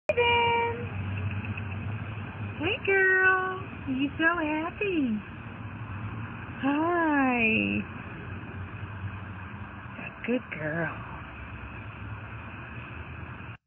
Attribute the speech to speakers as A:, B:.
A: Aiden! Hey girl, you so happy. Hi. A good girl.